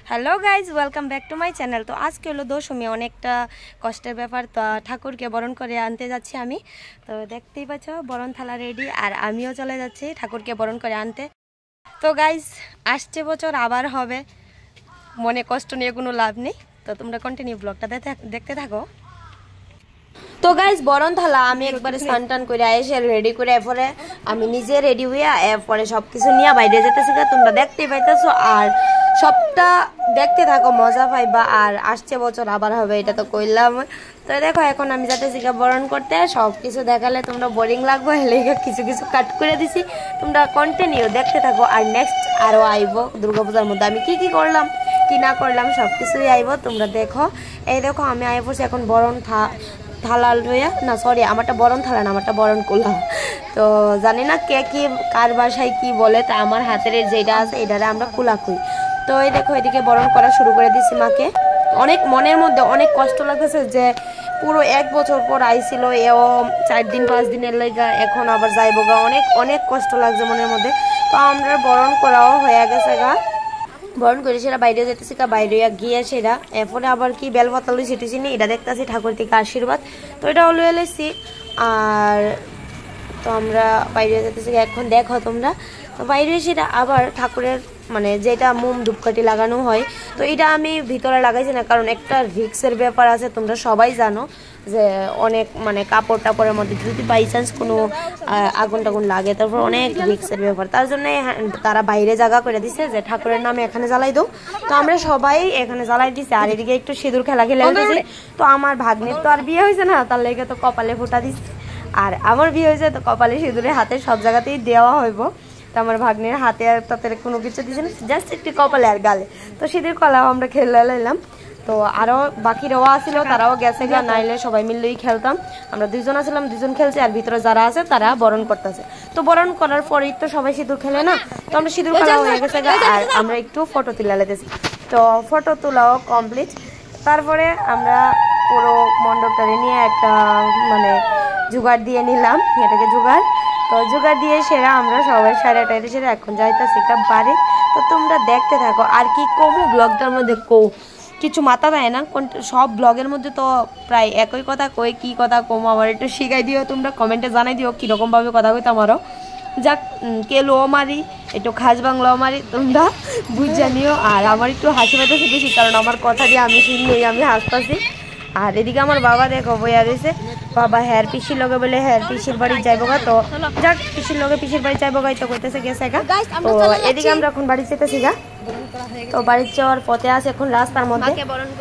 Hello guys, welcome back to my channel. তো আজকে হলো দশমী, অনেকটা কষ্টের ব্যাপার। তো ঠাকুরকে বরণ করে আনতে যাচ্ছি আমি। তো দেখতেই পাচ্ছ বরণ থালা রেডি, আর আমিও চলে যাচ্ছি ঠাকুরকে বরণ করে আনতে। তো গাইজ, আসছে বছর আবার হবে, মনে কষ্ট নিয়ে কোনো লাভ নেই। তো তোমরা কন্টিনিউ ব্লগটা দেখতে থাকো। তো গাইজ, বরণ থালা আমি একবারে স্নান টান করে এসে রেডি করে এরপরে আমি নিজে রেডি হইয়া এরপরে সবকিছু নিয়ে বাইরে যেতেছি। তোমরা দেখতেই পাইতেছো, আর সবটা দেখতে থাকো, মজা পাইবা। আর আসছে বছর আবার হবে, এটা তো কইলাম। তো দেখো, এখন আমি যাতেছি বরণ করতে, সব কিছু দেখালে তোমরা বোরিং লাগবে, লেগে কিছু কিছু কাট করে দিছি। তোমরা কন্টিনিউ দেখতে থাকো। আর নেক্সট আরও আইব দুর্গাপূজার মধ্যে আমি কি কি করলাম কি না করলাম সব কিছুই আইব, তোমরা দেখো। এই দেখো, আমি আই পড়ছি এখন বরণ থালা লইয়া, না সরি, আমারটা বরণ থালা না, আমারটা বরণ কুলা। তো জানি না কে কি কার বাসায় কি বলে, তা আমার হাতের যেটা আছে এটারে আমরা কুলা কই। তো এই দেখো, এদিকে বরণ করা শুরু করে দিছি মাকে। অনেক মনের মধ্যে অনেক কষ্ট লাগতেছে যে পুরো 1 বছর পর আইছিল, এও 4 দিন 5 দিনের লেগা, এখন আবার যাইবো গা। অনেক অনেক কষ্ট লাগছে মনের মধ্যে। তো আমরা বরণ করাও হয়ে গেছে গা, বরণ করে সেটা বাইরে যেতেছি, বাইরে গিয়ে সেটা এরপরে আবার কি বেলপাতা লই সেটি চিনি, এটা দেখতেছি ঠাকুর থেকে আশীর্বাদ। তো এটা হলো এলেছি। আর তো আমরা বাইরে যেতেছি এখন, দেখো তোমরা। তো বাইরে সেটা আবার ঠাকুরের মানে যেটা মোম ধূপকাঠি লাগানো হয়, তো এটা আমি ভিতরে লাগাইছি না, কারণ একটা রিক্সের ব্যাপার আছে। তোমরা সবাই জানো যে অনেক মানে কাপড় টাপড়ের মধ্যে যদি বাই চান্স কোনো আগুন টাগুন লাগে, তারপর অনেক রিক্সের ব্যাপার। তার জন্য তারা বাইরে জায়গা করে দিছে যে ঠাকুরের নামে এখানে জ্বালাই দাও। তো আমরা সবাই এখানে জ্বালাই দিছি। আর এদিকে একটু সিঁদুর খেলা খেলে উঠেছি। তো আমার ভাগ্নের তো আর বিয়ে হয়েছে না, তার লেগে তো কপালে ফোঁটা দিচ্ছে। আর আমার বিয়ে হয়েছে, তো কপালে সিঁদুরে হাতে সব জায়গাতেই দেওয়া হইব। তো আমার ভাগ্নের হাতে আর তাতে কোনো কিছু দিচ্ছে না, জাস্ট একটু কপালে আর গালে। তো সিঁদুর কলাও আমরা খেলে লাইলাম। তো আরও বাকি রওয়া ছিল, তারাও গেছে গা, নাইলে সবাই মিললেই খেলতাম। আমরা 2 জন ছিলাম, 2 জন খেলছি, আর ভিতরে যারা আছে তারা বরণ করতেছে। তো বরণ করার পরেই তো সবাই সিঁদুর খেলে না, তো আমরা সিঁদুর খেলা হয়ে গেছে গা। আর আমরা একটু ফটো তুলে লেতেছি। তো ফটো তোলাও কমপ্লিট। তারপরে আমরা পুরো মণ্ডপটারে নিয়ে একটা মানে জোগাড় দিয়ে নিলাম, এটাকে জোগাড়। তো জোগাড় দিয়ে সেরা আমরা সবাই সাড়ে 8টায় সেরা এখন যাইতেছি একটা বাড়ি। তো তোমরা দেখতে থাকো। আর কি কমু ব্লগটার মধ্যে কিছু মাথা দেয় না, সব ব্লগের মধ্যে তো প্রায় একই কথা কই। কি কথা কমু আমার একটু শিখাই দিও, তোমরা কমেন্টে জানাই দিও কীরকমভাবে কথা কইতে আমারও। যাক, কে লো মারি একটু খাস বাংলাও মারি, তোমরা বুঝ জানিও। আর আমার একটু হাসি পাইতেছে বেশি, কারণ আমার কথা দিয়ে আমি শুনলেই আমি হাসতেছি। আর এদিকে আমার বাবা দেখো বইয়া রয়েছে। বাবা হ্যার পিসির লগে বলে হ্যার পিসির বাড়ি যাইব গা। তো যাক, পিসির লগে পিসির বাড়ি যাইব গাই, তো কইতেছে গেছে গা। তো এদিকে আমরা এখন বাড়ি যেতেছি গা। তো বাড়ি যাওয়ার পথে আছে এখন রাস্তার মধ্যে।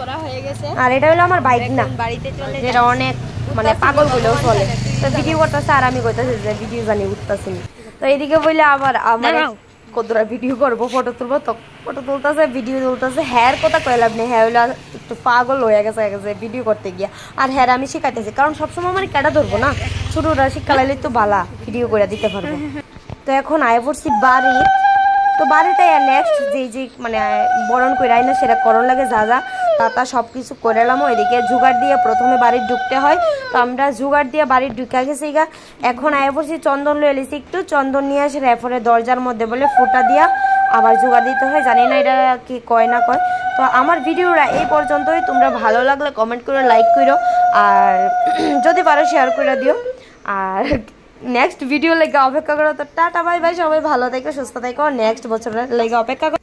আর এটা হলো আমার বাইক না, যেটা অনেক মানে পাগল বলেও চলে। তো ভিডিও করতেছে, আর আমি কইতেছি যে ভিডিও জানি উঠতেছি। তো এদিকে বললে আবার আমার কতটা ভিডিও করবো, ফটো তুলবো। তো ফটো তুলতেছে, ভিডিও তুলতেছে। হ্যার কথা কয়ে লাভ নেই, হ্যাঁ হইলে একটু পাগল হয়ে গেছে ভিডিও করতে গিয়া। আর হ্যাঁ আমি শিখাইতেছি, কারণ সবসময় আমার কেটা ধরবো না, ছোটরা শিক্ষা লাইলে তো বালা ভিডিও করে দিতে পারবো। তো এখন আয় পড়ছি বাড়ি। তো বাড়িতে নেক্সট যে মানে বরণ করে আই না, সেটা করণ লাগে যা যা তা সব কিছু করে এলাম। এদিকে জোগাড় দিয়ে প্রথমে বাড়ির ঢুকতে হয়। তো আমরা জোগাড় দিয়ে বাড়ির ঢুকে গেছি গা। এখন আয় পড়ছি চন্দন লয়ে এলিছি, একটু চন্দন নিয়ে আসে এরপরে দরজার মধ্যে বলে ফোঁটা দিয়া আবার জোগাড় দিতে হয়। জানি না এটা কি কয় না কয়। তো আমার ভিডিওটা এই পর্যন্তই। তোমরা ভালো লাগলে কমেন্ট করে, লাইক করো, আর যদি পারো শেয়ার করে দিও। আর নেক্সট ভিডিও লেগে অপেক্ষা করো। তো টাটা বাই বাই, সবাই ভালো থেকো, সুস্থ থেকো। নেক্সট বছরের লেগে অপেক্ষা করো।